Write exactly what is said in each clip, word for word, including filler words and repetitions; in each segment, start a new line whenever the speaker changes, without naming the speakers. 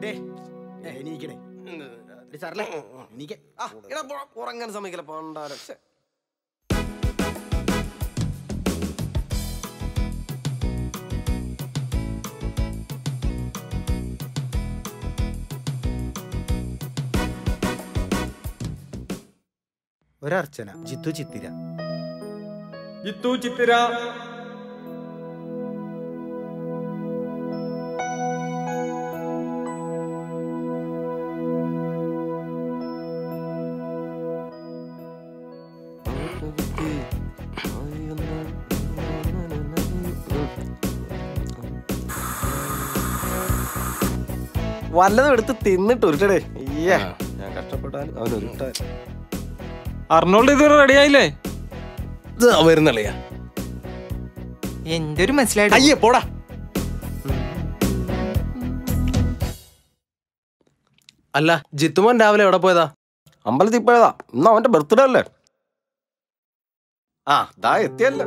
ഉറങ്ങാൻ സമ്മതിക്കില്ല പണ്ടാര.
ഒരർച്ചന. ജിത്തു ചിത്തിര.
ജിത്തു ചിത്തിര.
വല്ലതും എടുത്ത് തിന്നിട്ട് ഉരുട്ടടേ. ഞാൻ കഷ്ടപ്പെട്ടാലും അവൻ ഉരുട്ടാൻ.
അർണോൾഡ് ഇതുവരെ റെഡി ആയില്ലേ?
വരുന്നളിയാ.
എന്തൊരു മനസ്സിലായി.
അയ്യേ പോടാ. അല്ല ജിത്തുമോൻ രാവിലെ എവിടെ പോയതാ? അമ്പലത്തിൽ പോയതാ. ഇന്ന് അവന്റെ ബർത്ത്ഡേ അല്ലേ? ആ ദാ എത്തിയല്ലോ.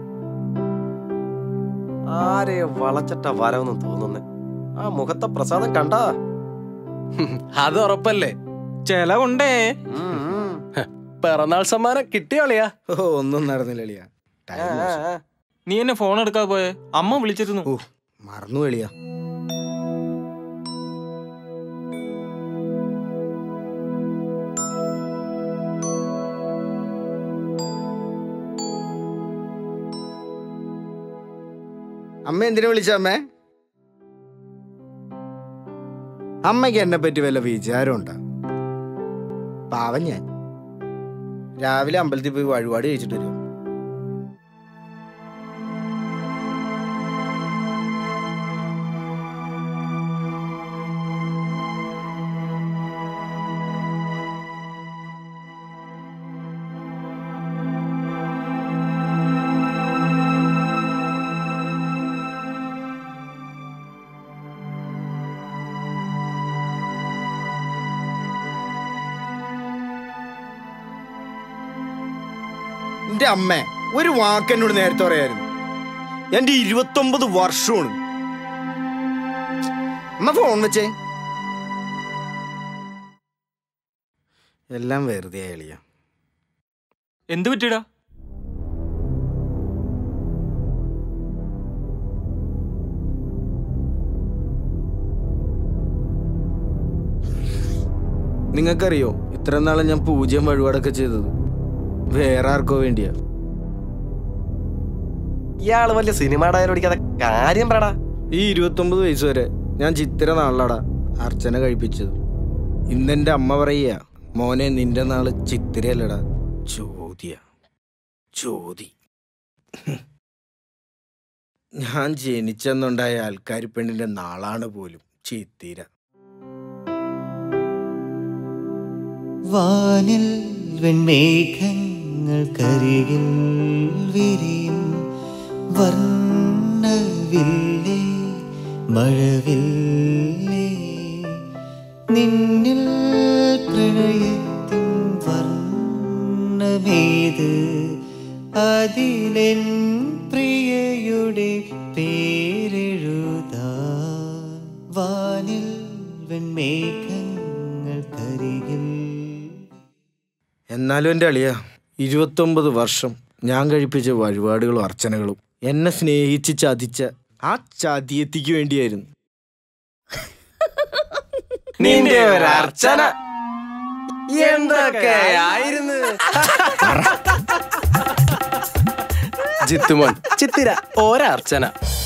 ആരെ വളച്ചിട്ട വരവെന്ന് തോന്നുന്നേ. ആ മുഖത്തെ പ്രസാദം കണ്ടാ? അത് ഉറപ്പല്ലേ?
ചെലവുണ്ടേ.
പിറന്നാൾ സമ്മാനം കിട്ടിയാളിയാ?
ഓ ഒന്നും നടന്നില്ല അളിയാ.
നീ എന്നെ ഫോൺ എടുക്കാതെ പോയെ? അമ്മ വിളിച്ചിരുന്നു.
ഓ മറന്നു എളിയാ. അമ്മ എന്തിനു വിളിച്ച അമ്മേ? അമ്മയ്ക്ക് എന്നെ പറ്റി വല്ല വിചാരമുണ്ടാ? പാവം ഞാൻ. രാവിലെ അമ്പലത്തിൽ പോയി വഴിപാട് കഴിച്ചിട്ട് വരും. എന്റെ അമ്മ ഒരു വാക്ക് എന്നോട് നേരത്തെ പറയായിരുന്നു. എന്റെ ഇരുപത്തൊമ്പത് വർഷമാണ്. അമ്മ ഫോൺ വെച്ചേ. എല്ലാം വെറുതെ ആയിളിയ.
എന്ത് പറ്റിയടാ?
നിങ്ങൾക്കറിയോ ഇത്ര നാളെ ഞാൻ പൂജ്യം വഴിപാടൊക്കെ ചെയ്തത് വേറെ ആർക്കോ വേണ്ടിയാ.
ഇയാള് വലിയ സിനിമ ഡയലോടിക്കാതെ കാര്യം പറടാ.
ഈ ഇരുപത്തൊമ്പത് വയസ്സ് വരെ ഞാൻ ചിത്തിര നാളിലടാ അർച്ചന കഴിപ്പിച്ചത്. ഇന്നെന്റെ അമ്മ പറയുക, മോനെ നിന്റെ നാള് ചിത്തിരയല്ലടാ ചോദ്യ ചോദി. ഞാൻ ജനിച്ചെന്നുണ്ടായ ആൾക്കാർ പെണ്ണിന്റെ നാളാണ് പോലും ചിത്തിര.
വാനിൽ വെൺമേഘങ്ങൾക്കരികിൽ വിരിയും വർണ്ണവില്ലേ മഴവില്ലേ, നിന്നിൽ പ്രണയത്തിൻ വർണ്ണമേത്, അതിലെൻ പ്രിയയുടെ പേരെഴുതാൻ. വാനിൽ വെൺമേഘങ്ങൾക്കരികിൽ.
എന്നാലും എൻ്റെ അളിയ, ഇരുപത്തൊമ്പത് വർഷം ഞാൻ കഴിപ്പിച്ച വഴിപാടുകളും അർച്ചനകളും എന്നെ സ്നേഹിച്ച് ചതിച്ച ആ ചതിയത്തിക്ക് വേണ്ടിയായിരുന്നു.
നിന്റെ ഒരു അർച്ചന എന്തൊക്കെയായിരുന്നു. ജിത്തുമോൻ ചിത്തിര ഒരർച്ചന.